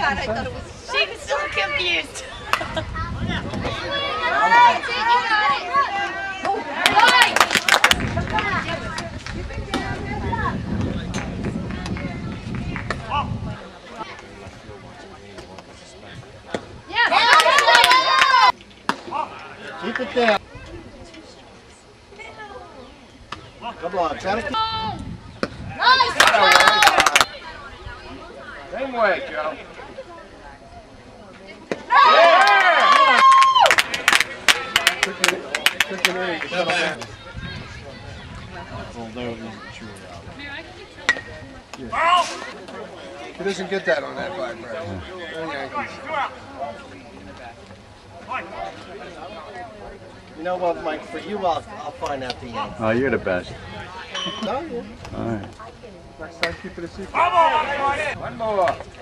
God, I thought it was. She's so confused. Alright, you got it. Right. Yeah. Keep it down. Come on, try to keep. Nice. Same way, Joe. Yeah! Took an area to settle down. Although it isn't true. Yeah. He doesn't get that on that vibrator. You know what, Mike? For you, I'll find out the answer. Oh, you're the best. No, yeah. All right. Next time, keep it a secret. One more.